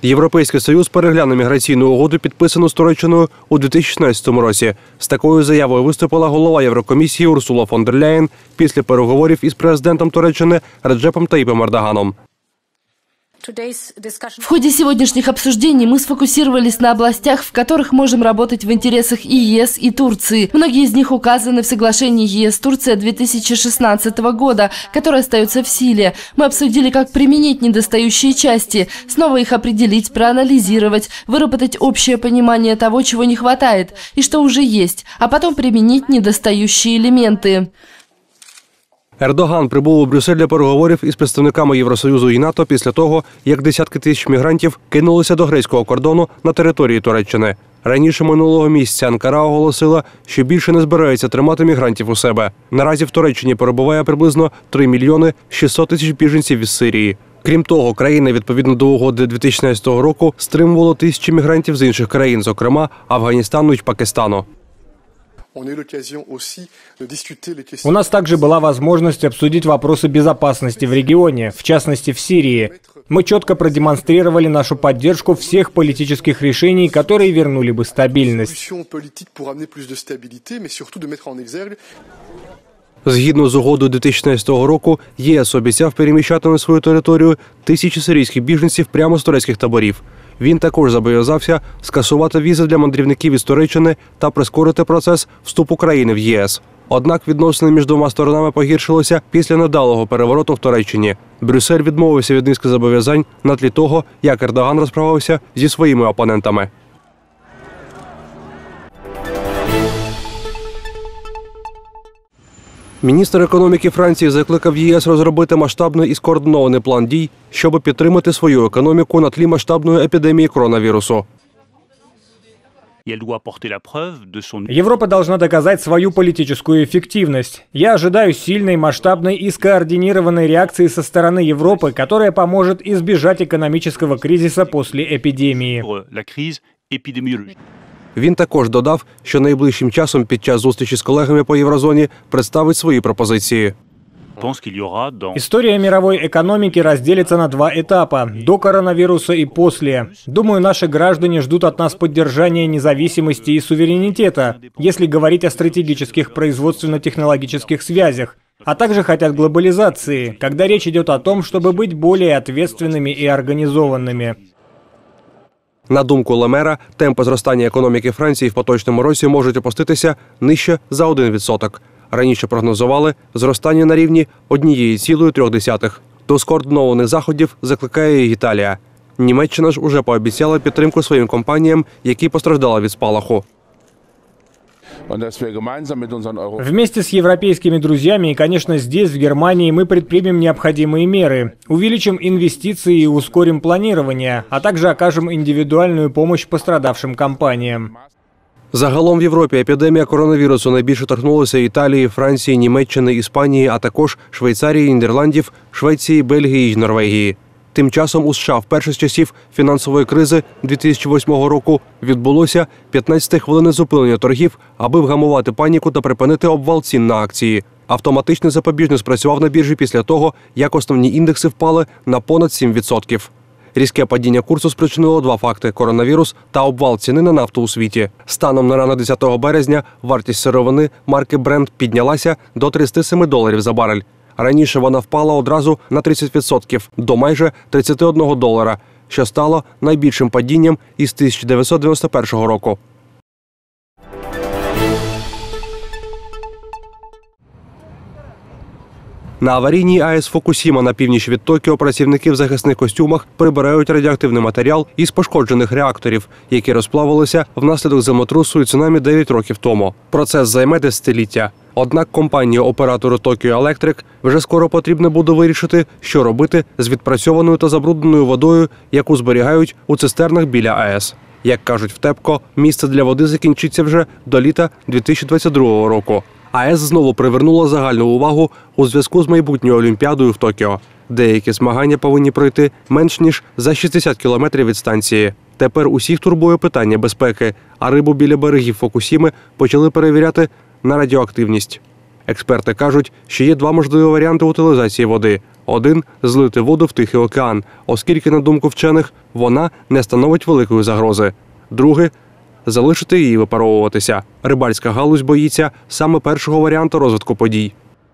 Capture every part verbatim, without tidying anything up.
Європейський Союз перегляне міграційну угоду, підписану з Туреччиною у дві тисячі шістнадцятому році. З такою заявою виступила голова Єврокомісії Урсула фон дер Ляєн після переговорів із президентом Туреччини Реджепом Таїпом Ердоганом. В ходе сегодняшних обсуждений мы сфокусировались на областях, в которых можем работать в интересах и ЕС, и Турции. Многие из них указаны в соглашении ЕС-Турция две тысячи шестнадцатого года, которое остается в силе. Мы обсудили, как применить недостающие части, снова их определить, проанализировать, выработать общее понимание того, чего не хватает и что уже есть, а потом применить недостающие элементы. Ердоган прибув у Брюссель для переговорів із представниками Євросоюзу і НАТО після того, як десятки тисяч мігрантів кинулися до грецького кордону на території Туреччини. Раніше минулого місяця Анкара оголосила, що більше не збирається тримати мігрантів у себе. Наразі в Туреччині перебуває приблизно три мільйони шістсот тисяч біженців із Сирії. Крім того, країна, відповідно до угоди дві тисячі шістнадцятого року, стримувала тисячі мігрантів з інших країн, зокрема Афганістану і Пакистану. У нас также была возможность обсудить вопросы безопасности в регионе, в частности в Сирии. Мы четко продемонстрировали нашу поддержку всех политических решений, которые вернули бы стабильность. Згідно з угодою дві тисячі шістнадцятого року, ЄС обіцяв переміщати на свою територію тисячі сирійських біженців прямо з турецьких таборів. Він також зобов'язався скасувати візи для мандрівників із Туреччини та прискорити процес вступу країни в ЄС. Однак відносини між двома сторонами погіршилися після невдалого перевороту в Туреччині. Брюссель відмовився від низки зобов'язань на тлі того, як Ердоган розправився зі своїми опонентами. Міністр економіки Франції закликав ЄС розробити масштабний і скоординований план дій, щоб підтримати свою економіку на тлі масштабної епідемії коронавірусу. Европа должна доказать свою политическую эффективность. Я ожидаю сильной, масштабной и скоординированной реакции со стороны Европы, которая поможет избежать экономического кризиса после эпидемии. Він також додав, що найближчим часом під час зустрічі з колегами по Єврозоні представить свої пропозиції. История мировой экономики разделится на два этапа – до коронавируса и после. Думаю, наши граждане ждут от нас поддержания независимости и суверенитета, если говорить о стратегических производственно-технологических связях, а также хотят глобализации, когда речь идет о том, чтобы быть более ответственными и организованными. На думку Лемера, темпи зростання економіки Франції в поточному році можуть опуститися нижче за один відсоток. Раніше прогнозували зростання на рівні однієї цілої трьох десятих. До скоординованих заходів закликає і Італія. Німеччина ж уже пообіцяла підтримку своїм компаніям, які постраждали від спалаху. Вместе с европейскими друзьями и, конечно, здесь, в Германии, мы предпримем необходимые меры. Увеличим инвестиции и ускорим планирование, а также окажем индивидуальную помощь пострадавшим компаниям. Загалом в Європі епідемія коронавірусу найбільше торкнулася Італії, Франції, Німеччини, Іспанії, а також Швейцарії, Нідерландів, Швеції, Бельгії і Норвегії. Тим часом у США вперше з часів фінансової кризи дві тисячі восьмого року відбулося п'ятнадцятихвилинне зупинення торгів, аби вгамувати паніку та припинити обвал цін на акції. Автоматичний запобіжник спрацював на біржі після того, як основні індекси впали на понад сім відсотків. Різке падіння курсу спричинило два факти – коронавірус та обвал ціни на нафту у світі. Станом на ранок десятого березня вартість сировини марки Brent піднялася до тридцяти семи доларів за барель. Раніше вона впала одразу на тридцять відсотків – до майже тридцяти одного долара, що стало найбільшим падінням із тисяча дев'ятсот дев'яносто першого року. На аварійній АЕС Фукусіма на північ від Токіо працівники в захисних костюмах прибирають радіоактивний матеріал із пошкоджених реакторів, які розплавилися внаслідок землетрусу і цунамі дев'ять років тому. Процес займе десятиліття. Однак компанії-оператору Tokyo Electric вже скоро потрібно буде вирішити, що робити з відпрацьованою та забрудненою водою, яку зберігають у цистернах біля АЕС. Як кажуть в ТЕПКО, місце для води закінчиться вже до літа дві тисячі двадцять другого року. АЕС знову привернула загальну увагу у зв'язку з майбутньою Олімпіадою в Токіо. Деякі змагання повинні пройти менш ніж за шістдесят кілометрів від станції. Тепер усіх турбує питання безпеки, а рибу біля берегів Фукусіми почали перевіряти на радіоактивність. Експерти кажуть, що є два можливі варіанти утилізації води. Один – злити воду в Тихий океан, оскільки, на думку вчених, вона не становить великої загрози. Друге – залишити її випаровуватися. Рибальська галузь боїться саме першого варіанту розвитку подій.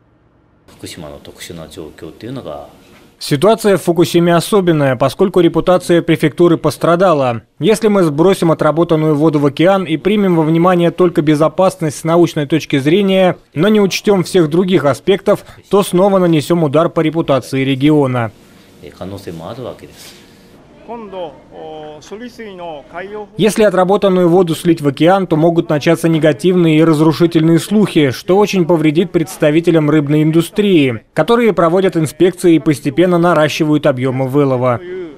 Ситуация в Фукусиме особенная, поскольку репутация префектуры пострадала. Если мы сбросим отработанную воду в океан и примем во внимание только безопасность с научной точки зрения, но не учтем всех других аспектов, то снова нанесем удар по репутации региона. Если отработанную воду слить в океан, то могут начаться негативные и разрушительные слухи, что очень повредит представителям рыбной индустрии, которые проводят инспекции и постепенно наращивают объемы вылова.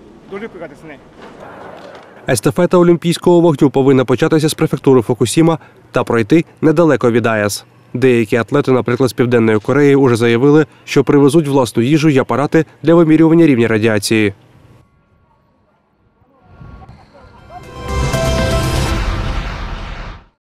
Естафета Олімпійського вогню повинна початися з префектури Фукусіма та пройти недалеко від АЕС. Деякі атлети, наприклад, з Південної Кореї, уже заявили, що привезуть власну їжу і апарати для вимірювання рівня радіації.